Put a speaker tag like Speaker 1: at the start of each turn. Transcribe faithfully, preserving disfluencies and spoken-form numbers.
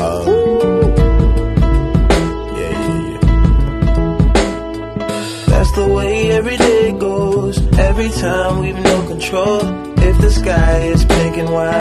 Speaker 1: Uh, yeah, yeah, yeah. That's the way every day goes. Every time we've no control. If the sky is pink and white.